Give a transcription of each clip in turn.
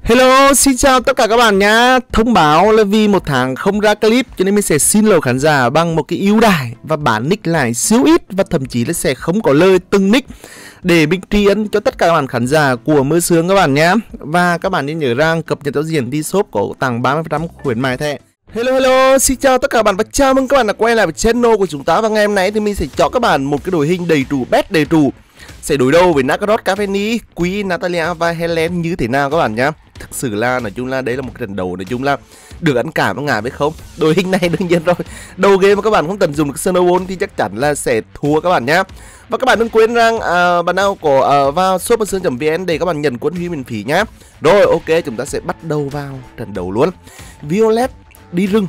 Hello, xin chào tất cả các bạn nhá. Thông báo là vì một tháng không ra clip cho nên mình sẽ xin lỗi khán giả bằng một cái ưu đãi và bán nick lại siêu ít và thậm chí là sẽ không có lời từng nick để mình tri ân cho tất cả các bạn khán giả của Mơ Sướng các bạn nhá. Và các bạn nên nhớ rằng cập nhật giao diện đi shop có tặng 30% khuyến mại thẻ. Hello, xin chào tất cả các bạn và chào mừng các bạn đã quay lại với channel của chúng ta. Và ngày hôm nay thì mình sẽ cho các bạn một cái đội hình đầy đủ, best đầy đủ sẽ đối đầu với Nakarot, Cavani, Quý, Natalia và Helen như thế nào các bạn nhá. Thực sự là nói chung là đây là một trận đấu nói chung là được ăn cả và ngả với không. Đội hình này đương nhiên rồi, đầu game mà các bạn không tận dụng được Snowball thì chắc chắn là sẽ thua các bạn nhá. Và các bạn đừng quên rằng bạn nào có vào shop.vn để các bạn nhận quân huy miễn phí nhá. Rồi ok, chúng ta sẽ bắt đầu vào trận đấu luôn. Violet đi rừng.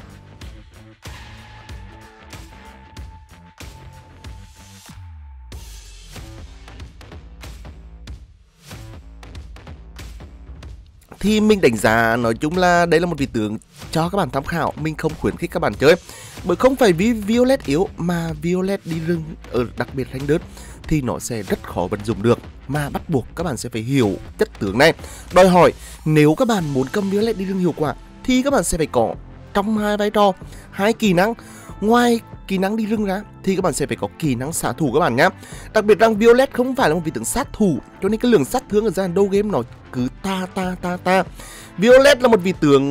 Thì mình đánh giá nói chung là đây là một vị tướng cho các bạn tham khảo. Mình không khuyến khích các bạn chơi, bởi không phải vì Violet yếu mà Violet đi rừng ở đặc biệt thanh đơn thì nó sẽ rất khó vận dụng được. Mà bắt buộc các bạn sẽ phải hiểu chất tướng này. Đòi hỏi nếu các bạn muốn cầm Violet đi rừng hiệu quả thì các bạn sẽ phải có trong hai vai trò, hai kỹ năng. Ngoài kỹ năng đi rừng ra thì các bạn sẽ phải có kỹ năng xạ thủ các bạn nhá. Đặc biệt rằng Violet không phải là một vị tướng sát thủ, cho nên cái lượng sát thương ở giai đoạn đầu game nó cứ ta. Violet là một vị tướng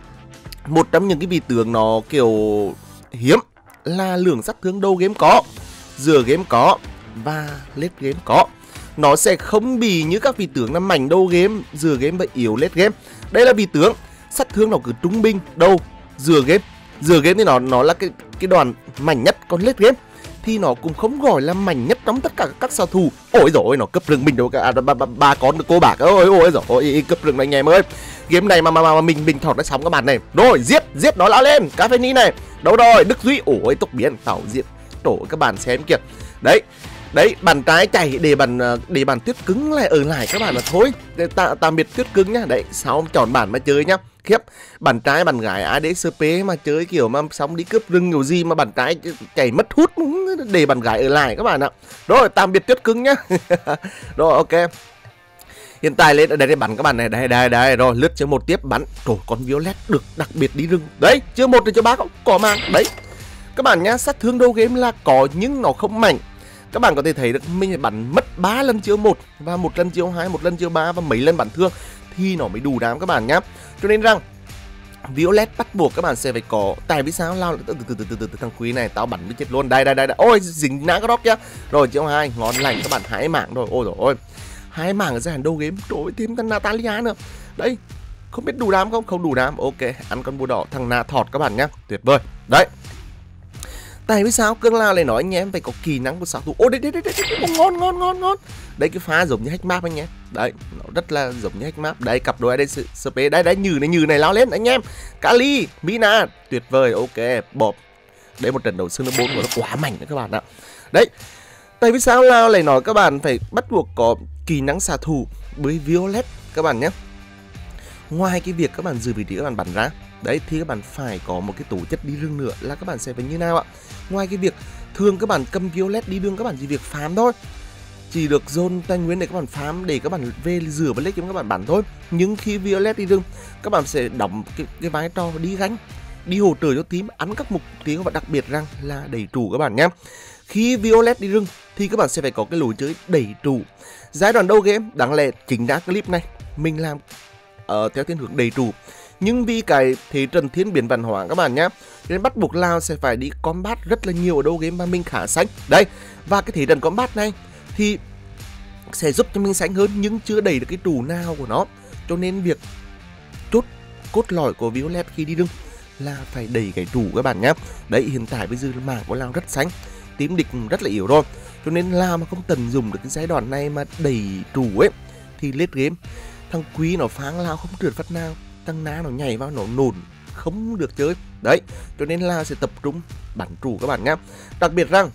một trong những cái vị tướng nó kiểu hiếm là lượng sát thương đầu game có, giữa game có và late game có. Nó sẽ không bị như các vị tướng là mạnh đầu game, giữa game và yếu late game. Đây là vị tướng sát thương nó cứ trung bình đầu giữa game. Giữa game thì nó là cái đoàn mạnh nhất, còn late game thì nó cũng không gọi là mạnh nhất trong tất cả các xạ thủ. Ôi rồi nó cấp rừng mình đâu cả ba con cô bạc. Ôi rồi cấp rừng này anh em ơi. Game này mà mình thọt nó xong các bạn này. Rồi giết nó lao lên. Cavani này. Đâu rồi? Đức Duy. Ôi tốc biến tàu giết. Tổ các bạn xem kìa. Đấy, bàn trái chạy để bàn tuyết cứng lại ở lại các bạn là thôi. Tạm biệt tuyết cứng nhá. Đấy, sao chọn bản mà chơi nhá. Khiếp, bàn trái bàn gái ADSP mà chơi kiểu mà xong đi cướp rừng kiểu gì mà bàn trái chạy mất hút để bàn gái ở lại các bạn ạ. Rồi, tạm biệt tuyết cứng nhá. Rồi ok. Hiện tại lên ở đây để bắn các bạn này, đây rồi lướt chưa một tiếp bắn. Trời, con Violet được đặc biệt đi rừng. Đấy, chưa một thì chưa ba có mang. Đấy. Các bạn nhá, sát thương đầu game là có nhưng nó không mạnh. Các bạn có thể thấy được mình bắn mất 3 lần chiêu 1 và 1 lần chiêu 2, 1 lần chiêu 3 và mấy lần bắn thương thì nó mới đủ đám các bạn nhá. Cho nên rằng Violet bắt buộc các bạn sẽ phải có. Tại vì sao lao từ thằng Quý này tao bắn mới chết luôn. Đây. Ôi dính Nakarot nhá. Rồi chiêu 2 ngon lành các bạn, 2 mạng rồi. Ôi rồi ôi. 2 mạng ở giai đoạn đầu game. Trời ơi, thêm con Natalia nữa. Đấy. Không biết đủ đám không? Không đủ đám. Ok, ăn con bùa đỏ thằng Na thọt các bạn nhá. Tuyệt vời. Đấy. Tại vì sao Cương Lao lại nói anh em phải có kỹ năng của xạ thủ. Ô đấy, ngon. Đấy cái pha giống như hack map anh em. Đấy, nó rất là giống như hack map. Đấy cặp đôi đây SP. Đấy nhừ này lao lên anh em. Kali, Mina, tuyệt vời. Ok, bộp. Đấy một trận đấu Xương 4 của nó quá mạnh đấy các bạn ạ. Đấy. Tại vì sao Lao lại nói các bạn phải bắt buộc có kỹ năng xạ thủ với Violet các bạn nhé. Ngoài cái việc các bạn giữ vị trí các bạn bắn ra, đấy thì các bạn phải có một cái tố chất đi rừng nữa là các bạn sẽ phải như nào ạ? Ngoài cái việc thường các bạn cầm Violet đi đường các bạn chỉ việc farm thôi, chỉ được zone tài nguyên để các bạn farm để các bạn về rửa và lấy kiếm các bạn bắn thôi. Nhưng khi Violet đi rừng các bạn sẽ đóng cái vai trò đi gánh, đi hỗ trợ cho team ăn các mục tiêu và đặc biệt rằng là đẩy trụ các bạn nhé. Khi Violet đi rừng thì các bạn sẽ phải có cái lối chơi đẩy trụ. Giai đoạn đầu game đáng lẽ chính ra clip này mình làm theo thiên hướng đẩy trụ, nhưng vì cái thế trận thiên biến văn hóa các bạn nhé, nên bắt buộc Lao sẽ phải đi combat rất là nhiều ở đầu game mà mình khá xanh. Đây, và cái thế trận combat này thì sẽ giúp cho mình xanh hơn nhưng chưa đẩy được cái trụ nào của nó. Cho nên việc chốt cốt lõi của Violet khi đi rừng là phải đẩy cái trụ các bạn nhé. Đấy, hiện tại bây giờ mảng của Lao rất xanh, team địch rất là yếu rồi. Cho nên Lao mà không tận dụng được cái giai đoạn này mà đẩy trụ ấy thì late game thằng Quý nó pháng Lao không trượt phát nào, thằng Na nó nhảy vào nó nổn không được chơi. Đấy, cho nên Lao sẽ tập trung bắn trụ các bạn nhé. Đặc biệt rằng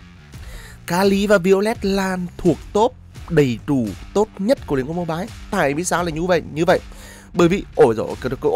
Kali và Violet là thuộc top đẩy trụ tốt nhất của Liên Quân Mobile. Tại vì sao là như vậy? Bởi vì ôi rồi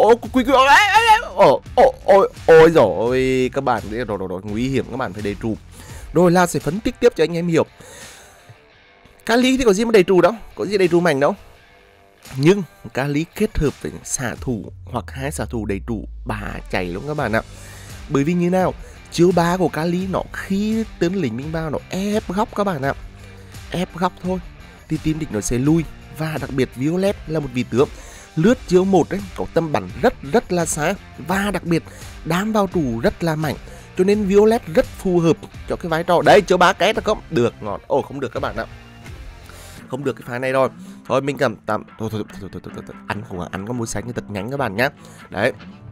rồi các bạn rồi nguy hiểm các bạn phải đẩy trụ. Rồi Lao sẽ phân tích tiếp cho anh em hiểu. Kali thì có gì mà đẩy trụ đâu, có gì đẩy trụ mạnh đâu. Nhưng Kali kết hợp với xạ thủ hoặc hai xạ thủ đầy trụ bà chạy luôn các bạn ạ. Bởi vì như nào, chiêu 3 của Kali nó khi tướng lính mình vào nó ép góc các bạn ạ. Ép góc thôi thì team địch nó sẽ lui. Và đặc biệt Violet là một vị tướng lướt chiêu 1 ấy, có tầm bắn rất là xa. Và đặc biệt đám vào trụ rất là mạnh. Cho nên Violet rất phù hợp cho cái vai trò. Đấy, chiêu 3 két không? Được, ngon. Ồ, không được các bạn ạ. Không được cái pha này rồi. Thôi mình cầm tạm thôi, ăn có muối xanh như thật nhánh các bạn nhá. Đấy.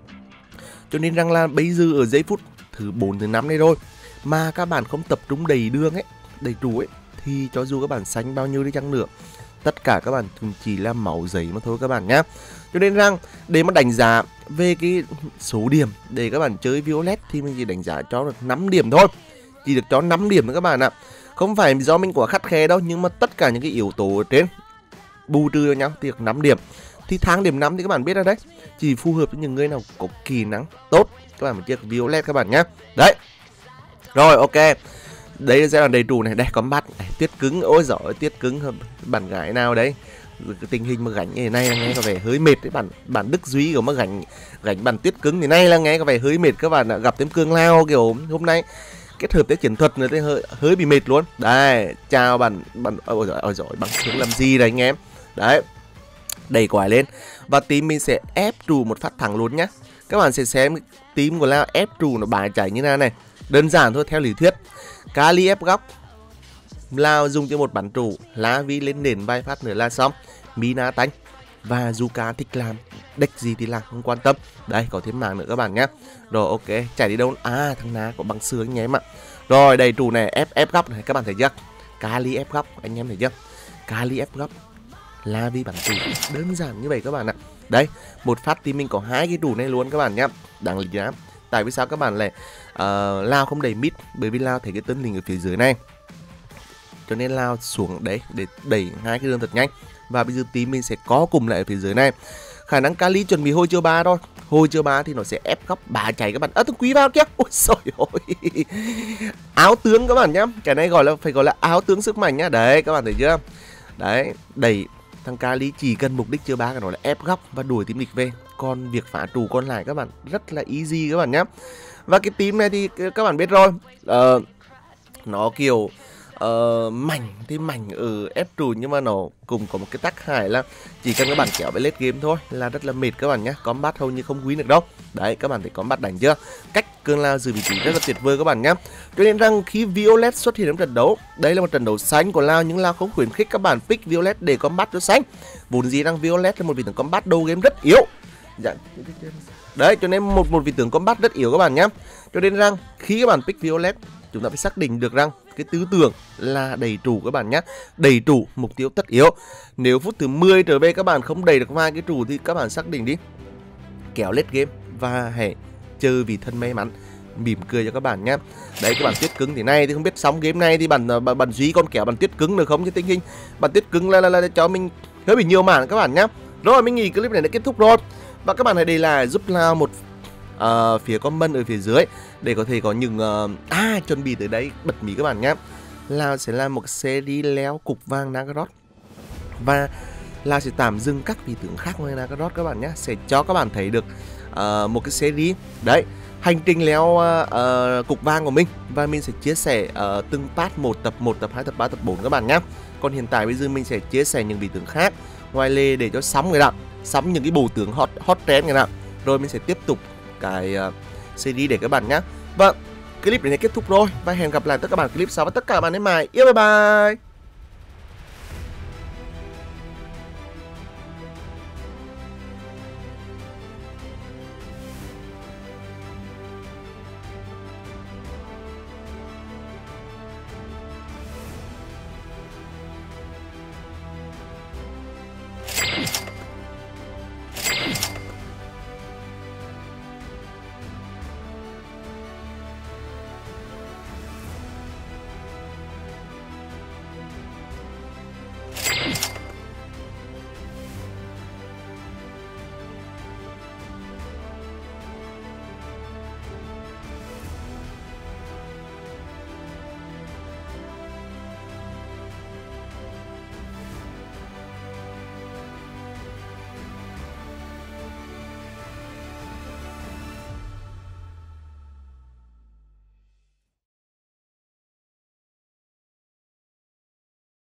Cho nên rằng là bây giờ ở giây phút thứ 4 thứ 5 này rồi mà các bạn không tập trung đầy đường ấy, đầy trụ ấy, thì cho dù các bạn xanh bao nhiêu đi chăng nữa, tất cả các bạn chỉ là máu giấy mà thôi các bạn nhá. Cho nên rằng để mà đánh giá về cái số điểm để các bạn chơi Violet thì mình chỉ đánh giá cho được 5 điểm thôi. Chỉ được cho 5 điểm thôi các bạn ạ. Không phải do mình quá khắt khe đâu, nhưng mà tất cả những cái yếu tố ở trên bù trừ cho nhau thì được 5 điểm. Thì thang điểm 5 thì các bạn biết rồi đấy, chỉ phù hợp với những người nào có kỹ năng tốt các bạn mới chơi Violet các bạn nhá. Đấy. Rồi ok. Đấy sẽ là đầy đủ này, đây combat này, tuyết cứng, ôi giỏi, tuyết cứng bạn gái nào đấy. Cái tình hình mà gánh như này là nghe có vẻ hơi mệt đấy bạn Đức Duy của mà gánh bàn tuyết cứng thì nay là nghe có vẻ hơi mệt các bạn ạ. Gặp thêm Cương Lao kiểu hôm nay kết hợp tới chiến thuật nữa thì hơi bị mệt luôn. Đây, chào bạn ôi giỏi bằng sướng làm gì đấy anh em. Đấy. Đẩy quải lên và team mình sẽ ép trù một phát thẳng luôn nhá. Các bạn sẽ xem team của Lao ép trù nó bài chảy như thế này. Đơn giản thôi theo lý thuyết. Kali ép góc, Lao dùng cho một bắn trụ, La Vi lên nền vài phát nữa là xong. Mina tanh và Zuka thích làm deck gì thì làm, không quan tâm. Đây có thêm mảng nữa các bạn nhé. Rồi ok, chạy đi đâu? À thằng Na có bằng xưa anh em ạ. Rồi đầy trụ này ép góc này các bạn thấy chưa? Kali ép góc anh em thấy chưa? Kali ép góc, La Vi bắn trụ, đơn giản như vậy các bạn ạ. Đấy, một phát thì mình có hai cái trụ này luôn các bạn nhé. Đáng lý lắm. Tại vì sao các bạn lại Lao không đẩy mid? Bởi vì Lao thấy cái tân lính ở phía dưới này, cho nên Lao xuống đấy để đẩy hai cái đường thật nhanh. Và bây giờ team mình sẽ có cùng lại ở phía dưới này. Khả năng Kali chuẩn bị hồi chiêu 3 thôi. Hồi chiêu 3 thì nó sẽ ép góc bà cháy các bạn. Thằng Quý vào kia. Ôi trời ơi. Áo tướng các bạn nhá. Cái này phải gọi là áo tướng sức mạnh nhá. Đấy các bạn thấy chưa? Đấy, đẩy thằng Kali chỉ cần mục đích chiêu 3 của nó là ép góc và đuổi team địch về. Còn việc phá trụ còn lại các bạn rất là easy các bạn nhá. Và cái team này thì các bạn biết rồi, nó kiểu mảnh thì mảnh ở ép trụ, nhưng mà nó cùng có một cái tác hại là chỉ cần các bạn kéo về late game thôi là rất là mệt các bạn nhé. Combat hầu như không quý được đâu. Đấy các bạn thấy combat đánh chưa, cách Cương Lao giữ vị trí rất là tuyệt vời các bạn nhé. Cho nên rằng khi Violet xuất hiện trong trận đấu, đây là một trận đấu xanh của Lao, nhưng Lao không khuyến khích các bạn pick Violet để combat cho xanh. Vốn dĩ rằng Violet là một vị tướng combat đầu game rất yếu. Đấy cho nên một vị tướng combat rất yếu các bạn nhé. Cho nên rằng khi các bạn pick Violet, chúng ta phải xác định được rằng cái tư tưởng là đầy trụ các bạn nhé. Đầy trụ mục tiêu tất yếu. Nếu phút thứ 10 trở về các bạn không đầy được vài cái trụ thì các bạn xác định đi, kéo late game và hãy chơi vì thân may mắn, mỉm cười cho các bạn nhé. Đấy các bạn tuyết cứng thì này thì không biết xong game này thì bạn Duy còn kéo bạn tuyết cứng được không, chứ tình hình bạn tuyết cứng là cho mình hơi bị nhiều mảng các bạn nhé. Rồi mình nghĩ clip này đã kết thúc rồi. Và các bạn hãy để lại giúp Lao một phía comment ở phía dưới để có thể có những chuẩn bị tới đấy bật mí các bạn nhé. Lao sẽ làm một series leo cục vàng Nagaroth và Lao sẽ tạm dừng các vị tướng khác ngoài Nagaroth các bạn nhé, sẽ cho các bạn thấy được một cái series đấy hành trình leo cục vàng của mình, và mình sẽ chia sẻ từng part, một tập 2 tập 3 tập 4 các bạn nhé. Còn hiện tại bây giờ mình sẽ chia sẻ những vị tướng khác ngoài lề để cho sắm người nào, sắm những cái bộ tướng hot trend người nào, rồi mình sẽ tiếp tục cái series để các bạn nhé. Vâng, clip này kết thúc rồi và hẹn gặp lại tất cả các bạn clip sau, và tất cả các bạn đến mai. Bye bye.